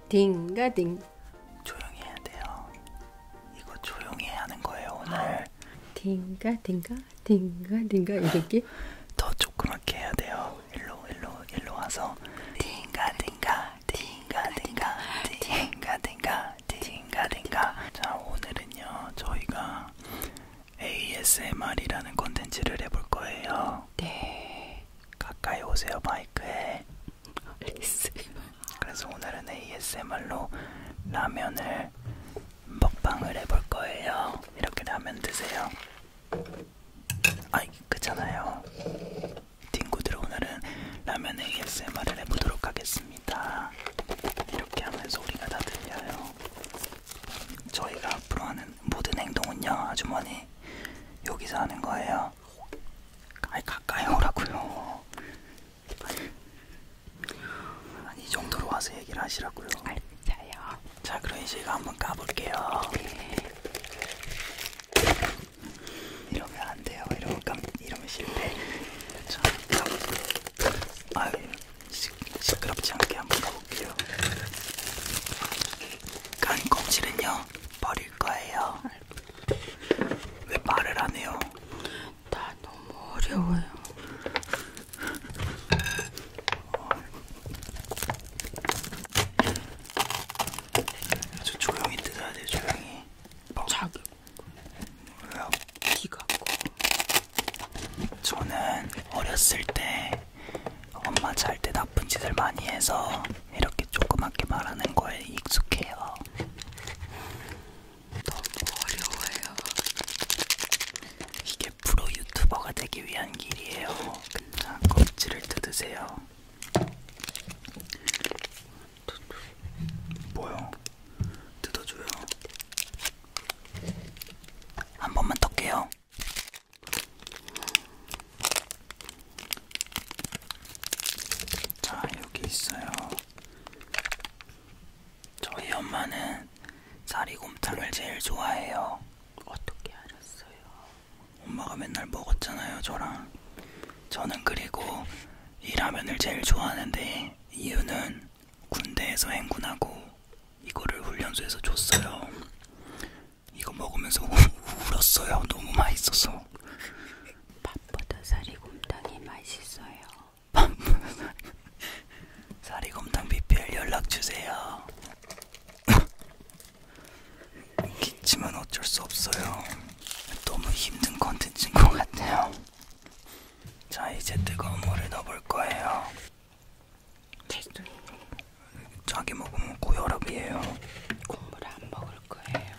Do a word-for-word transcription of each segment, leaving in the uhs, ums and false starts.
딩가딩. 조용히 해야 돼요. 이거 조용히 해야 하는 거예요 오늘. 딩가딩가 딩가딩가 이렇게? 더 조그맣게 해야 돼요. 일로 일로 일로 와서 딩가딩가 딩가딩가 딩가딩가 딩가딩가. 자, 오늘은요 저희가 에이에스엠알이라는 콘텐츠를 해볼 거예요. 네. 가까이 오세요 마이크에. 알겠어요. 그래서 오늘은 에이에스엠알로 라면을 먹방을 해볼 거예요. 이렇게 라면 드세요. 아이 그잖아요. 딩구들, 오늘은 라면 에이에스엠알을 해보도록 하겠습니다. 이렇게 하면 소리가 다 들려요. 저희가 앞으로 하는 모든 행동은요, 아주머니 여기서 하는 거예요. 아이 가까이 오라고요. 아니 이 정도로 와서 얘기를 하시라고요. 알겠어요. 자, 그럼 이제 이거 한번 까볼게요. 네. 이러면 안 돼요. 이러면 깜, 이러면 실패. 자, 아유, 시, 시끄럽지 않게 한번 가볼게요. 간 껍질은요 버릴 거예요. 왜 말을 안 해요? 나 너무 어려워요. 아주 조용히 뜯어야 돼요. 조용히. 뭐? 자기 왜요? 기 갖고. 저는 어렸을 때 엄마 잘 때 나쁜 짓을 많이 해서 이렇게 조그맣게 말하는 거에 익숙해요. 너무 어려워요. 이게 프로 유튜버가 되기 위한 길이에요. 자, 껍질을 뜯으세요. 뭐요? 뜯어줘요. 한 번만 더 깨요. 자, 여기 있어요. 저희 엄마는 사리곰탕을 제일 좋아해요. 어떻게 알았어요? 엄마가 맨날 먹었잖아요, 저랑. 저는 그리고 이 라면을 제일 좋아하는데 이유는 군대에서 행군하고 이거를 훈련소에서 줬어요. 이거 먹으면서 우, 울었어요. 너무 맛있어서. 밥보다 사리곰탕이 맛있어요. 사리곰탕 비피엘 연락주세요. 기침은 어쩔 수 없어요. 너무 힘든 컨텐츠인 것 같아요. 자, 이제 뜨거운 물을 넣어볼 거예요. 됐어요. 자기 먹으면 고혈압이에요. 국물 안 먹을 거예요.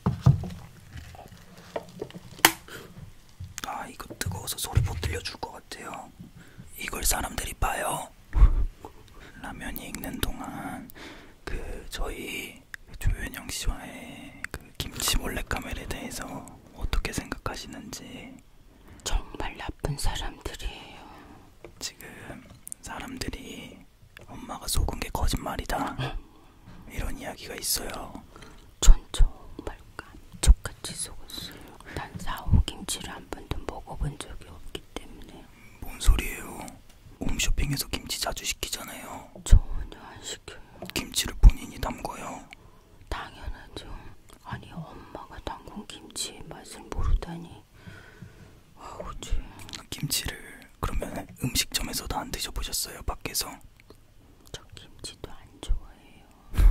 아, 이거 뜨거워서 소리 못 들려줄 것 같아요. 이걸 사람들이 봐요. 라면이 익는 동안 그 저희 조현영 씨와의 그 김치 몰래카메라에 대해서 어떻게 생각하시는지. 정말 나쁜 사람들이에요. 지금 사람들이 엄마가 속은 게 거짓말이다 이런 이야기가 있어요. 전 정말 감쪽같이 속았어요. 난 사오 김치를 한 번도 먹어본 적이 없기 때문에. 뭔 소리예요? 홈쇼핑에서 김치 자주 시키잖아요. 전혀 안 시켜요. 김치를 본인이 담궈요. 당연하죠. 아니 엄마가 담근 김치의 맛을 모르다니. 아우 죄. 김치를 그러면 음식점에서도 안 드셔보셨어요? 밖에서? 저 김치도 안 좋아해요.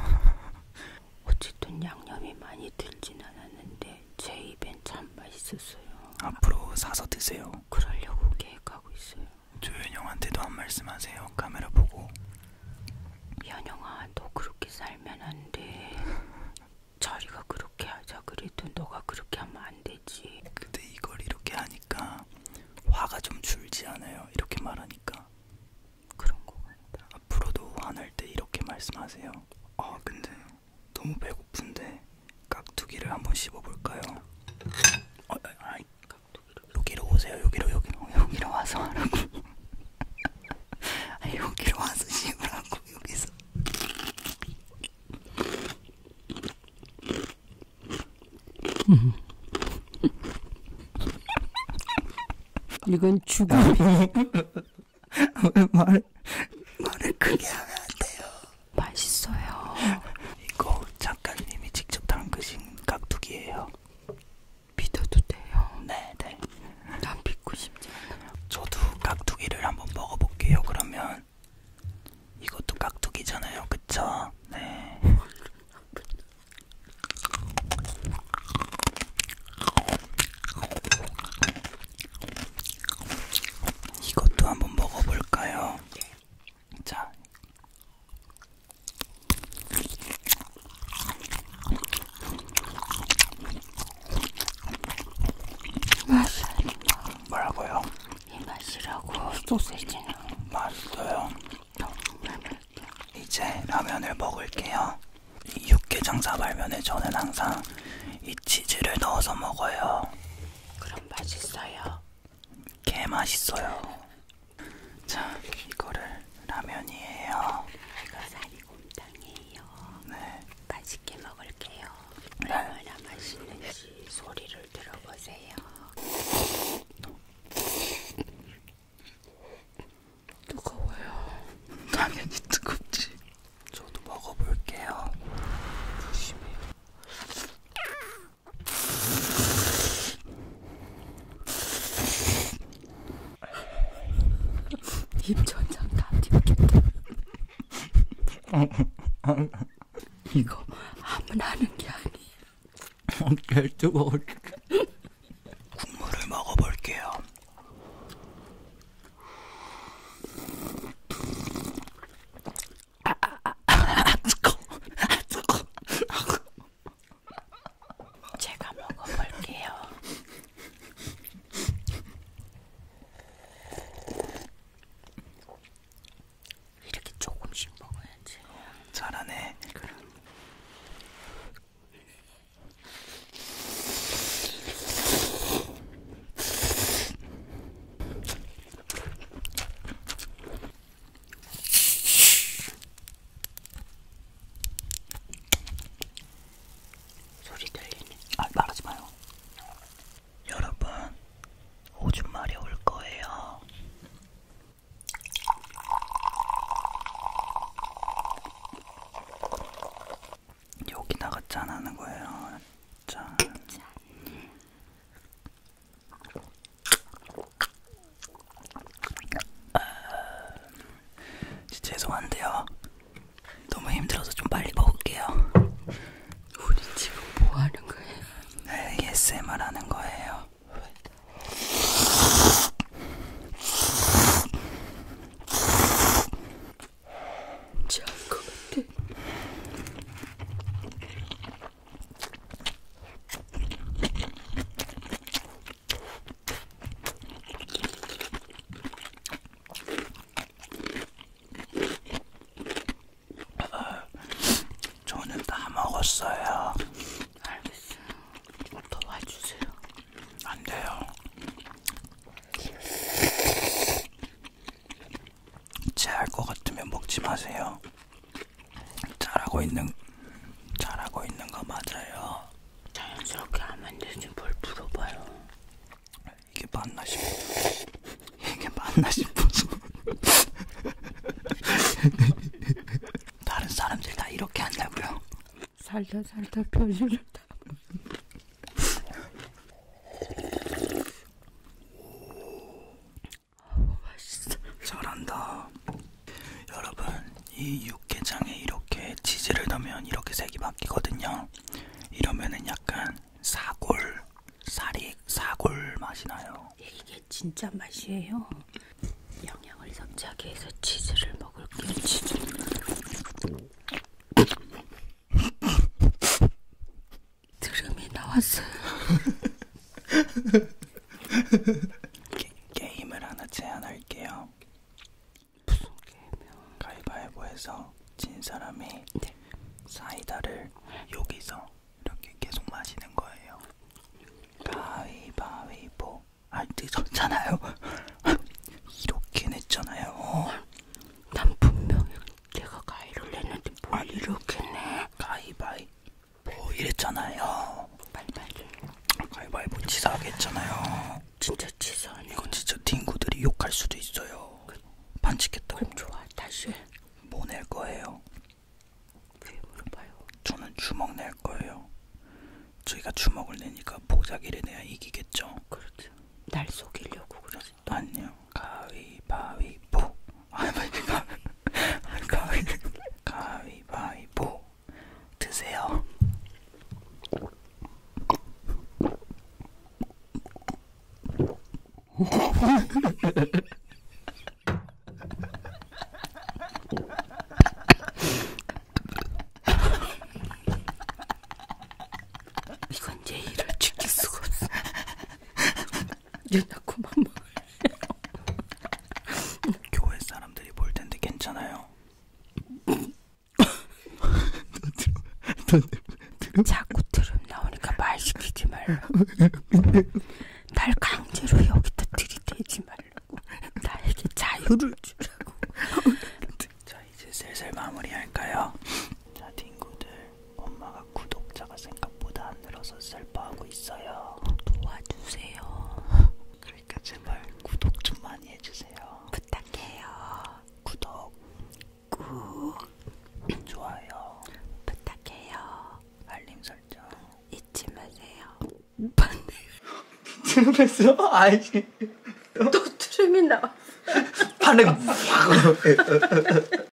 어쨌든 양념이 많이 들진 않았는데 제 입엔 참 맛있었어요. 앞으로 사서 드세요. 그러려고 계획하고 있어요. 조현영한테도 한 말씀 하세요. 카메라 보고. 현영아, 너 그렇게 살면 안 돼. 자리가 그렇게 하자 그래도 너가 그렇게 하면 안 되지. 근데 이걸 이렇게 하니까 화가 좀 줄지 않아요? 이렇게 말하니까. 그런 거 같다. 앞으로도 화날 때 이렇게 말씀하세요. 아, 근데 너무 배고픈데 깍두기를 한번 씹어볼까요? 어, 아이, 깍두기를. 여기로 오세요. 여기로 여기로 여기로 와서 하라고. 아, 여기로 와서 씹으라고. 여기서. 이건 죽음. 왜 말, 말을 크게 하면 안 돼요. 맛있어요. 소세지는 맛있어요. 정말 맛있어요. 이제 라면을 먹을게요. 이 육개장 사발면에 저는 항상 이 치즈를 넣어서 먹어요. 그럼 맛있어요. 개 맛있어요. 자, 이거를 라면이에요. 이거 사리곰탕이에요. 네. 맛있게 먹을게요. 네. 얼마나 맛있는지 소리를 들어보세요. 뜨거워요. 당연히 뜨겁지. 저도 먹어볼게요. 조심해요. 입천장 다 튀겼다. 이거 아무나 하는 게 아니에요. 개 뜨거워. 국물을 먹어볼게요. 아, 아, 아, 아, 뜨거워. 아, 뜨거워. 제가 먹어볼게요. 이렇게 조금씩 먹어야지. 잘하네. 그럼. 소리 들리네. 아, 말하지 마요. 여러분, 오줌 말이 올 거예요. 여기다가 짠하는 거예요. 짠. 아, 죄송한데요. 너무 힘들어서 좀 빨리 먹을게요. 우리 지금 뭐 하는 거예요? 에이에스엠알 하는 거예요. 취한 것 같아. 저는 다 먹었어요. 알겠어요. 도와주세요. 안 돼요. 체할 것 같으면 먹지 마세요. 잘하고 있는 잘하고 있는 거 맞아요. 자연스럽게 하면 되지 뭘 물어봐요. 이게 맞나 싶어. 이게 맞나 싶어서. 다른 사람들 다 이렇게 한다고요? 살다 살다 표시를 다. 어, 맛있어. 잘한다. 여러분, 이 육개장에 이렇게 치즈를 넣으면 이렇게 색이 바뀌거든요. 이러면은 약간 사골, 사리, 사골 맛이 나요. 이게 진짜 맛이에요. 영양을 섭취하기 위해서 치즈를 먹을게요. 치즈. 드름이 나왔어요. 게, 게임을 하나 제안할게요. 무슨 게임이요? 가위바위보해서 진 사람이 네. 사이다를 여기서 이렇게 계속 마시는 거예요. 가위바위보. 아, 늦었잖아요. 이렇게 냈잖아요. 난 분명히 내가 가위를 냈는데 뭘 이렇게 내? 가위바위보 이랬잖아요. 빨리빨리. 가위바위보 치사하게 했잖아요. 진짜 치사하네. 이거 진짜 딩구들이 욕할 수도 있어요. 반칙했다고. 그럼 좋아. 다시 해. 뭐 낼 거예요? 왜 물어봐요? 저는 주먹 낼 거예요. 저희가 주먹을 내니까 보자기를 내야 이기겠죠. 그렇죠. 날 속이려고 그러지. 아니요. 가위바위보. 아, 빨리 가. 가위 가위바위보. 드세요. 이건 예의를 지킬 수가 없어. 얘나 그만 먹을래요. 자꾸 트름 나오니까 말 시키지 말라고. 날 강제로 여기다 들이대지 말라고. 나에게 자유를 주라고. 자, 이제 슬슬 마무리할까요? 자, 딩구들, 엄마가 구독자가 생각보다 안 늘어서 슬퍼하고 있어요. 도와주세요. 그러니까 제발 구독 좀 많이 해주세요. 부탁해요. 구독, 꾹 좋아요, 부탁해요. 알림 설정 잊지 마세요. 트름했어? 아이씨 또 트름이 나와. 반응 확